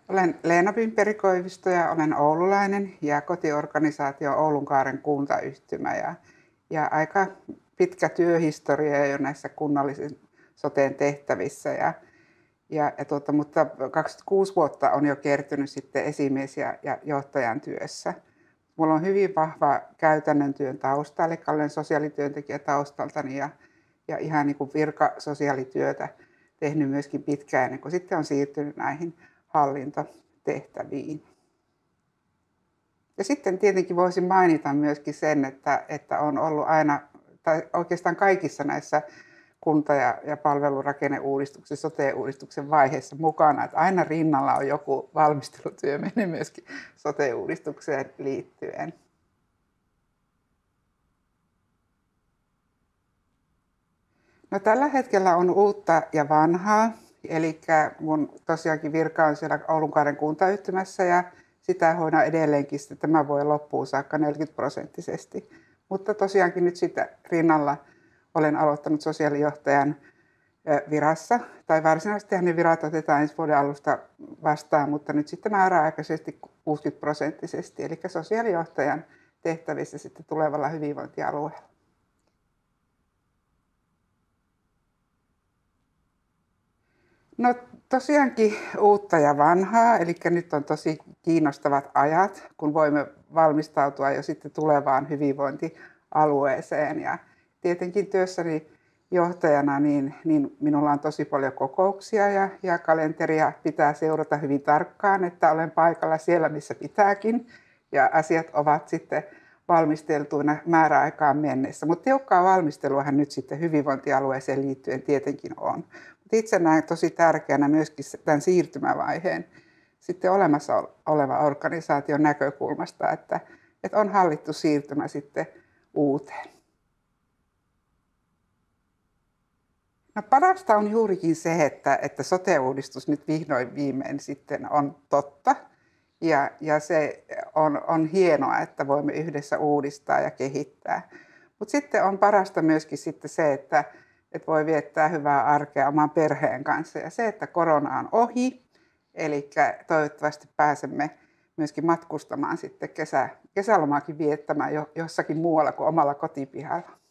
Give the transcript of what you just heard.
Olen Leena Pimperi-Koivisto ja olen oululainen ja kotiorganisaatio Oulunkaaren kuntayhtymä ja aika pitkä työhistoria jo näissä kunnallisen soteen tehtävissä mutta 26 vuotta on jo kertynyt sitten esimies- ja johtajan työssä. Mulla on hyvin vahva käytännön työn tausta, eli olen sosiaalityöntekijä taustaltani ja ihan niin kuin virkasosiaalityötä tehnyt myöskin pitkään, ennen kuin sitten on siirtynyt näihin hallintotehtäviin. Ja sitten tietenkin voisin mainita myöskin sen, että on ollut aina, tai oikeastaan kaikissa näissä kunta- ja palvelurakenneuudistuksessa, sote-uudistuksen vaiheessa mukana, että aina rinnalla on joku valmistelutyö mennyt myöskin sote-uudistukseen liittyen. No, tällä hetkellä on uutta ja vanhaa, eli mun tosiaankin virka on siellä Oulunkaaren kuntayhtymässä ja sitä hoidan edelleenkin sitten tämän vuoden loppuun saakka 40%. Mutta tosiaankin nyt sitä rinnalla olen aloittanut sosiaalijohtajan virassa, tai varsinaisesti ne virat otetaan ensi vuoden alusta vastaan, mutta nyt sitten määräaikaisesti 60%, eli sosiaalijohtajan tehtävissä sitten tulevalla hyvinvointialueella. No, tosiaankin uutta ja vanhaa, eli nyt on tosi kiinnostavat ajat, kun voimme valmistautua jo sitten tulevaan hyvinvointialueeseen. Ja tietenkin työssäni johtajana niin minulla on tosi paljon kokouksia ja kalenteria pitää seurata hyvin tarkkaan, että olen paikalla siellä, missä pitääkin. Ja asiat ovat sitten valmisteltuina määräaikaan mennessä. Mutta tiukkaa valmisteluahan nyt sitten hyvinvointialueeseen liittyen tietenkin on. Itse näen tosi tärkeänä myöskin tämän siirtymävaiheen sitten olemassa olevan organisaation näkökulmasta, että on hallittu siirtymä sitten uuteen. No, parasta on juurikin se, että sote-uudistus nyt vihdoin viimein sitten on totta. Ja se on hienoa, että voimme yhdessä uudistaa ja kehittää. Mutta sitten on parasta myöskin sitten se, että voi viettää hyvää arkea oman perheen kanssa. Ja se, että korona on ohi, eli toivottavasti pääsemme myöskin matkustamaan sitten kesälomaakin viettämään jossakin muualla kuin omalla kotipihalla.